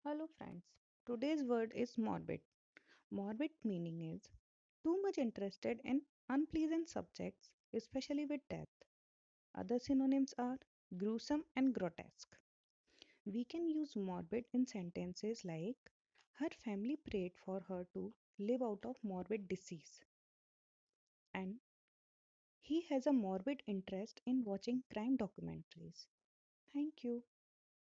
Hello, friends. Today's word is morbid. Morbid meaning is too much interested in unpleasant subjects, especially with death. Other synonyms are gruesome and grotesque. We can use morbid in sentences like her family prayed for her to live out of morbid disease, and he has a morbid interest in watching crime documentaries. Thank you.